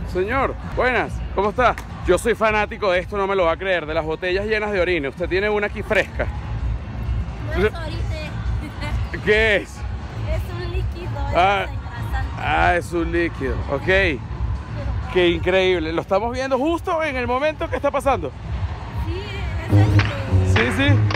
Señor, buenas, ¿cómo está? Yo soy fanático de esto, no me lo va a creer, de las botellas llenas de orina. Usted tiene una aquí fresca. No es ahorita. ¿Qué es? Es un líquido desengrasante. Es un líquido, ok. Qué increíble, lo estamos viendo justo en el momento que está pasando. Sí, es Sí, sí.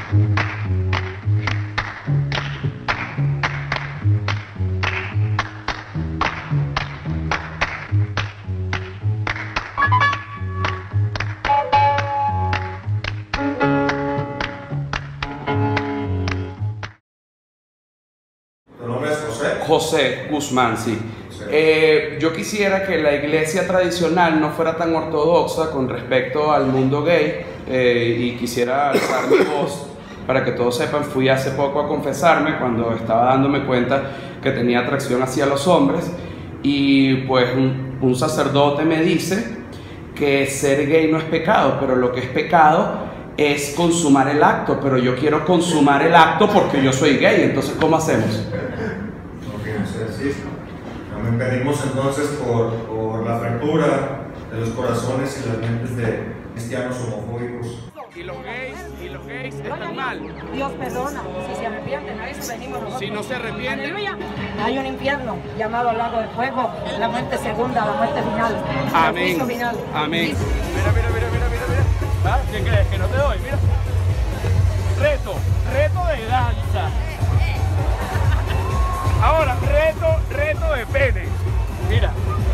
¿Tu nombre es José? José Guzmán, sí. Yo quisiera que la iglesia tradicional no fuera tan ortodoxa con respecto al mundo gay y quisiera alzar mi voz para que todos sepan. Fui hace poco a confesarme cuando estaba dándome cuenta que tenía atracción hacia los hombres y pues un sacerdote me dice que ser gay no es pecado, pero lo que es pecado es consumar el acto, pero yo quiero consumar el acto porque yo soy gay, entonces ¿cómo hacemos? Ok, sí. Nos pedimos entonces por la fractura de los corazones y las mentes de cristianos homofóbicos. Y los gays están mal. Dios perdona, si se arrepienten, a eso venimos nosotros. Si no se arrepienten, ¡Aleluya! Hay un infierno llamado al lago de fuego, la muerte segunda, la muerte final. amén. El juicio final. Amén. Dice, Mira. ¿Ah? ¿Quién crees? Que no te doy, mira. Reto de danza. Ahora, reto de pene. Mira.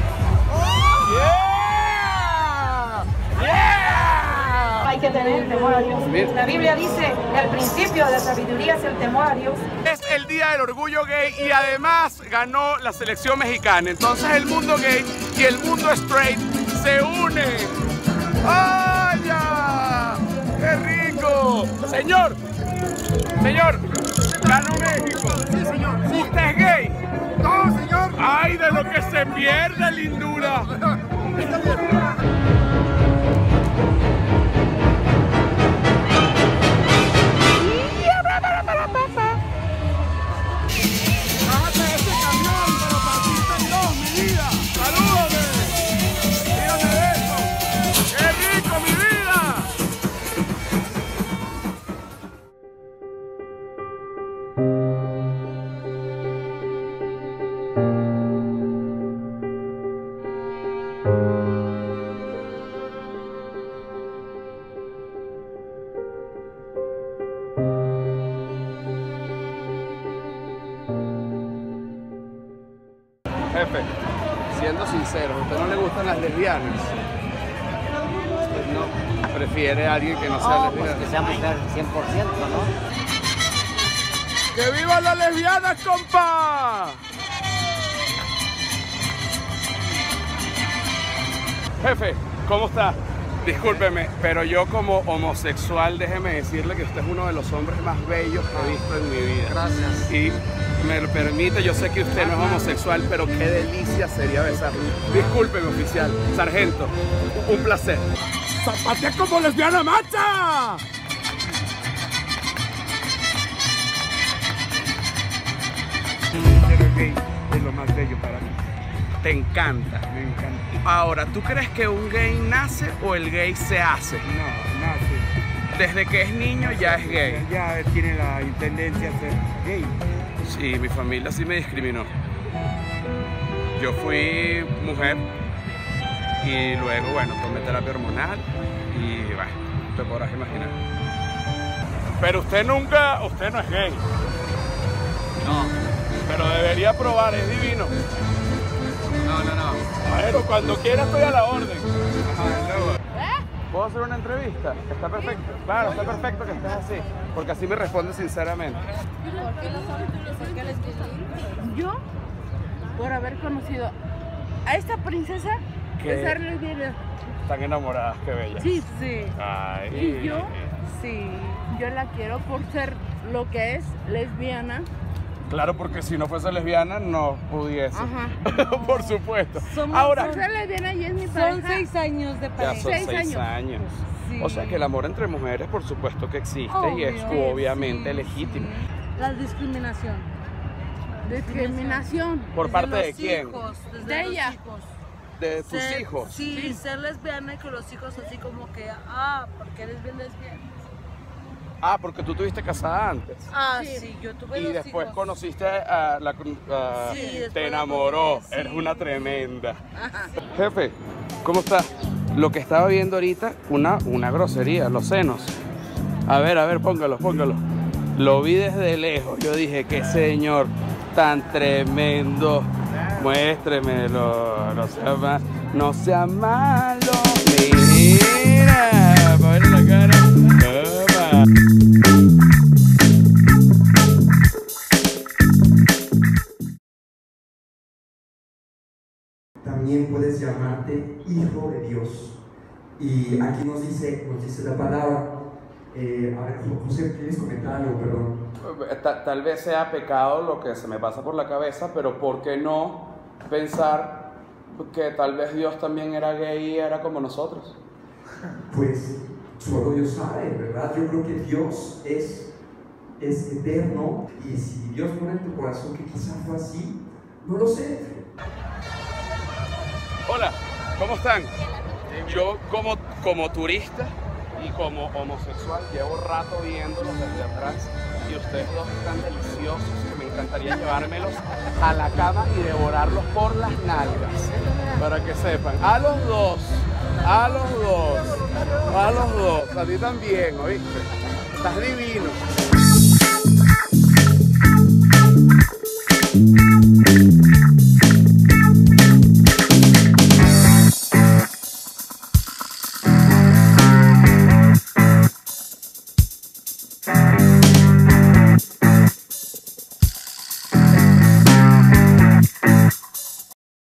¡Yeah! hay que tener temor a Dios. Mira. La Biblia dice que el principio de la sabiduría es el temor a Dios. Es el Día del Orgullo Gay y además ganó la selección mexicana. Entonces el mundo gay y el mundo straight se unen. ¡Ay, ya! ¡Qué rico! Señor, ganó México. Sí, señor. ¿Usted es gay? No, señor. ¡Ay, de lo que se pierde, lindura! ¡Bájate de ese camión para partirte en dos, mi vida! ¡Salúdame! ¡Mírame de eso! ¡Qué rico, mi vida! Jefe, siendo sincero, ¿a usted no le gustan las lesbianas? Pues no, prefiere a alguien que no sea lesbiana. Que sea mujer 100%, ¿no? ¡Que vivan las lesbianas, compa! Jefe, ¿cómo está? Discúlpeme, pero yo como homosexual, déjeme decirle que usted es uno de los hombres más bellos que he visto en mi vida. Gracias. Y me lo permite, yo sé que usted no es homosexual, pero qué delicia sería besarlo. Discúlpeme, oficial, sargento, un placer. ¡Zapatea como lesbiana macha! Ser gay es lo más bello para mí. Te encanta. Me encanta. Ahora, ¿tú crees que un gay nace o el gay se hace? No, nace. Desde que es niño ya es gay. Ya tiene la tendencia a ser gay. Sí, mi familia sí me discriminó. Yo fui mujer y luego, bueno, tomé terapia hormonal y, bueno, te podrás imaginar. Pero usted no es gay. No, Pero debería probar, es divino. no. Bueno, cuando quiera estoy a la orden. ¿Puedo hacer una entrevista? Está perfecto. Claro, está perfecto que estés así, porque así me respondes sinceramente. Yo, por haber conocido a esta princesa, ¿Qué? besarle bien. Están enamoradas, qué bella. Sí. Ay. Y yo, sí, yo la quiero por ser lo que es lesbiana. Claro, porque si no fuese lesbiana no pudiese. Ajá. Por supuesto. Por ser lesbiana y es mi pareja. Son 6 años de Ya pareja. son 6 6 años. Sí. O sea que el amor entre mujeres, por supuesto que existe y es Obvio. obviamente Sí, legítimo. La discriminación. Discriminación. ¿Por parte de los quién? hijos, desde De los ella. hijos. de tus hijos. Sí, ser lesbiana y que los hijos así como que, porque eres bien lesbiana. Ah, porque tú tuviste casada antes. Sí, yo tuve Y dos después hijos. conociste a la... Sí, después te la enamoró, conocí, sí. eres una tremenda. Ajá. Jefe, ¿cómo estás? Lo que estaba viendo ahorita, una grosería, los senos. A ver, póngalo. Lo vi desde lejos, yo dije, qué señor tan tremendo. Muéstremelo, no sea malo. Mira, para ver la cara. Toma. También puedes llamarte hijo de Dios. Y aquí nos dice la palabra. A ver, José, ¿quieres comentar algo? Perdón. Tal vez sea pecado lo que se me pasa por la cabeza, pero ¿por qué no pensar que tal vez Dios también era gay y era como nosotros? Pues solo Dios sabe, ¿verdad? Yo creo que Dios es eterno, y si Dios pone en tu corazón que quizás fue así, no lo sé. Hola, ¿cómo están? Yo como turista y como homosexual llevo rato viéndolos desde atrás y ustedes dos están deliciosos, que me encantaría llevármelos a la cama y devorarlos por las nalgas, para que sepan. A los dos, a ti también, ¿oíste? Estás divino.